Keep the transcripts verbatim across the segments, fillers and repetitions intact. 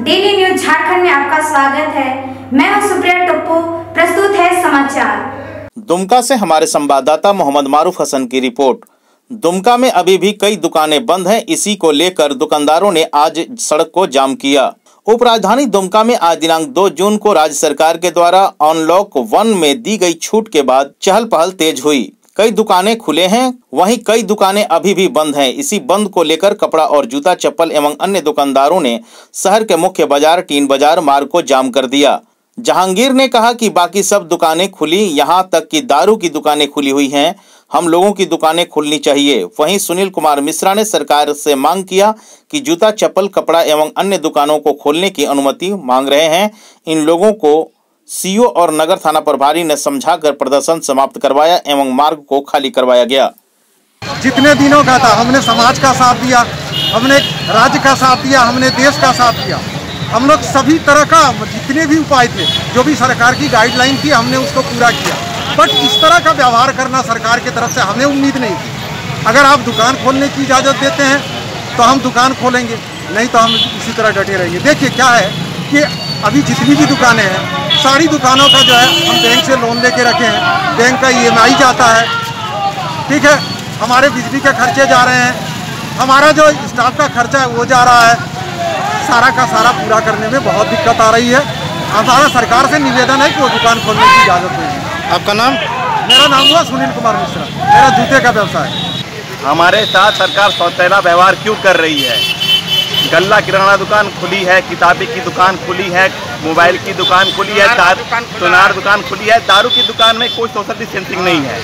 Daily news Jharkhand में आपका स्वागत है। मैं हूं सुप्रिया टप्पू। प्रस्तुत है समाचार। दुमका से हमारे संवाददाता मोहम्मद मारूफ हसन की रिपोर्ट। दुमका में अभी भी कई दुकानें बंद हैं। इसी को लेकर दुकानदारों ने आज सड़क को जाम किया। उप राजधानी दुमका में आज दिनांक दो जून को राज्य सरकार के द्वारा अनलॉक वन में दी गई छूट के बाद चहल पहल तेज हुई। कई दुकानें खुले हैं, वहीं कई दुकानें अभी भी बंद हैं। इसी बंद को लेकर कपड़ा और जूता चप्पल एवं अन्य दुकानदारों ने शहर के मुख्य बाजार टीन बाजार मार्ग को जाम कर दिया। जहांगीर ने कहा कि बाकी सब दुकानें खुली, यहां तक कि दारू की दुकानें खुली हुई हैं। हम लोगों की दुकानें खुलनी चाहिए। वहीं सुनील कुमार मिश्रा ने सरकार से मांग किया कि जूता चप्पल कपड़ा एवं अन्य दुकानों को खोलने की अनुमति मांग रहे हैं। इन लोगों को सीओ और नगर थाना प्रभारी ने समझाकर प्रदर्शन समाप्त करवाया एवं मार्ग को खाली करवाया गया। जितने दिनों का था हमने समाज का साथ दिया, हमने राज्य का साथ दिया, हमने देश का साथ दिया। हम लोग सभी तरह का जितने भी उपाय थे, जो भी सरकार की गाइडलाइन थी, हमने उसको पूरा किया। बट इस तरह का व्यवहार करना सरकार की तरफ से हमें उम्मीद नहीं थी। अगर आप दुकान खोलने की इजाज़त देते हैं तो हम दुकान खोलेंगे, नहीं तो हम इसी तरह डटे रहेंगे। देखिए क्या है कि अभी जितनी भी दुकानें हैं, सारी दुकानों का जो है हम बैंक से लोन लेके रखे हैं। बैंक का ई एम आई जाता है, ठीक है। हमारे बिजली के खर्चे जा रहे हैं, हमारा जो स्टाफ का खर्चा है वो जा रहा है। सारा का सारा पूरा करने में बहुत दिक्कत आ रही है। हमारा सरकार से निवेदन है कि वो दुकान खोलने की इजाज़त दें। आपका नाम? मेरा नाम हुआ सुनील कुमार मिश्रा। मेरा जूते का व्यवसाय है। हमारे साथ सरकार सौतेला व्यवहार क्यों कर रही है? गल्ला किराना दुकान खुली है, किताबी की दुकान खुली है, मोबाइल की दुकान खुली है, सुनार दुकान खुली है। दारू की दुकान में कोई सोशल डिस्टेंसिंग नहीं है।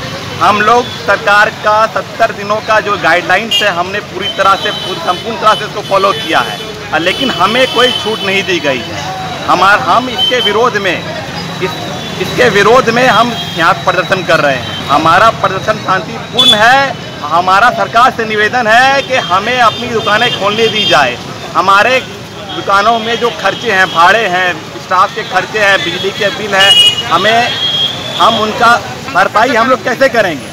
हम लोग सरकार का सत्तर दिनों का जो गाइडलाइंस है, हमने पूरी तरह से संपूर्ण तरह से इसको फॉलो किया है, लेकिन हमें कोई छूट नहीं दी गई है। हमार हम इसके विरोध में इस, इसके विरोध में हम यहाँ प्रदर्शन कर रहे हैं। हमारा प्रदर्शन शांतिपूर्ण है। हमारा सरकार से निवेदन है कि हमें अपनी दुकानें खोलने दी जाए। हमारे दुकानों में जो खर्चे हैं, भाड़े हैं, स्टाफ के खर्चे हैं, बिजली के बिल हैं, हमें हम उनका भरपाई हम लोग कैसे करेंगे?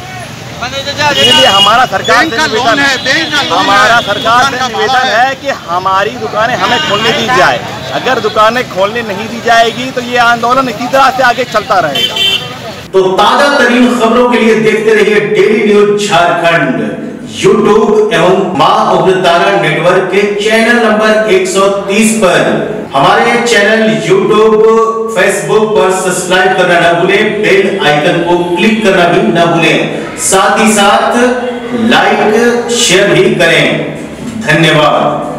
इसलिए हमारा सरकार से निवेदन है हमारा सरकार से निवेदन है कि हमारी दुकानें हमें खोलने दी जाए। अगर दुकानें खोलने नहीं दी जाएगी तो ये आंदोलन इसी तरह से आगे चलता रहेगा। तो ताजा तरीन खबरों के लिए देखते रहिए डेली न्यूज झारखंड यूट्यूब एवं मां उग्रतारा नेटवर्क के चैनल नंबर एक सौ तीस पर। हमारे चैनल यूट्यूब फेसबुक पर सब्सक्राइब करना न भूलें, बेल आइकन को क्लिक करना भी न भूलें, साथ ही साथ लाइक शेयर भी करें। धन्यवाद।